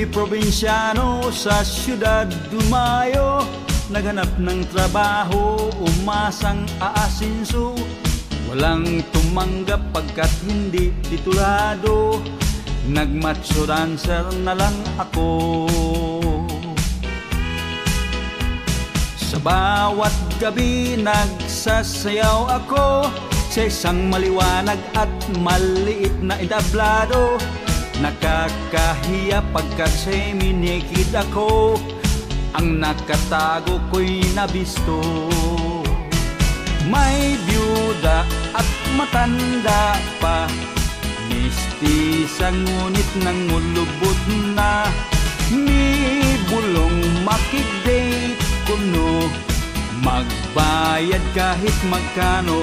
probinsyano sa syudad dumayo, naghanap ng trabaho, umasang aasinso. Walang tumanggap pagkat hindi titulado, nag-macho dancer na lang ako. Sa bawat gabi nagsasayaw ako sa isang maliwanag at maliit na entablado. Nakakahiya pagkat sa'y minikid ako, ang nakatago ko'y nabisto. May byuda at matanda pa, mistisa ngunit nangulubot na. May bulong makidate kuno, magbayad kahit magkano.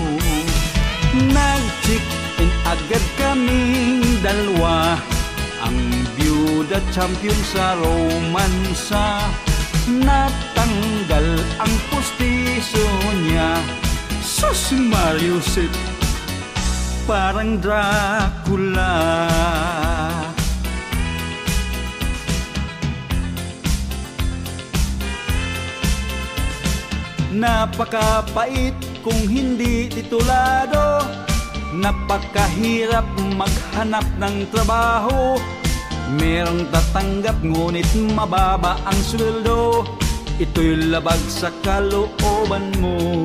Nag-check-in agad kaming dalawa, ang byuda champion sa romansa. Natanggal ang pustiso niya, sus Mariusip, parang Dracula. Napakapait kung hindi titulado, napakahirap maghanap ng trabaho. Merong tatanggap ngunit mababa ang sweldo, ito'y labag sa kalooban mo.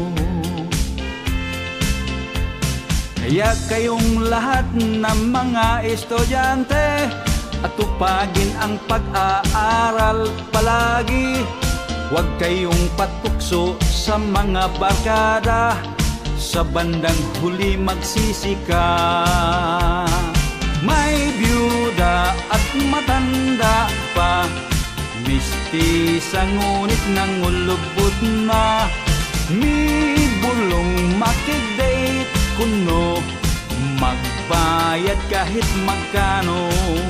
Kaya kayong lahat ng mga estudyante, atupagin ang pag-aaral palagi. Huwag kayong patukso sa mga barkada, sa bandang huli magsisika. May byuda at matanda pa, mistisa ngunit nangulubot na. May bulong makidate kuno, magbayad kahit magkano.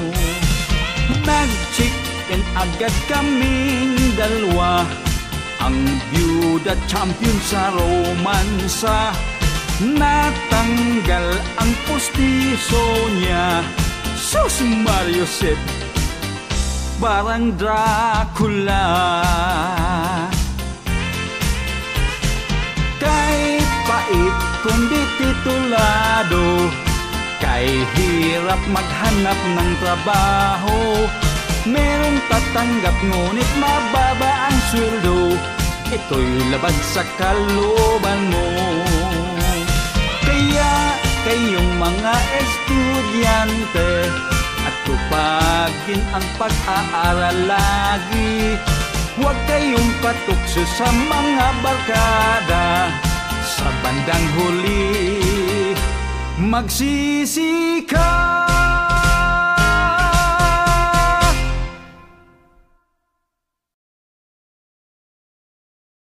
Nag-check-in agad kaming dalawa, ang byuda champion sa romansa. Natanggal ang pustiso niya, sus Mariusip, parang Dracula. Kay pait kundi titulado, kay hirap maghanap ng trabaho. Merong tatanggap ngunit mababa ang sweldo, ito'y labag sa kalooban mo. Kaya kayong mga estudyante, at tupagin ang pag-aaral lagi. Huwag kayong patukso sa mga barkada, sa bandang huli magsisika.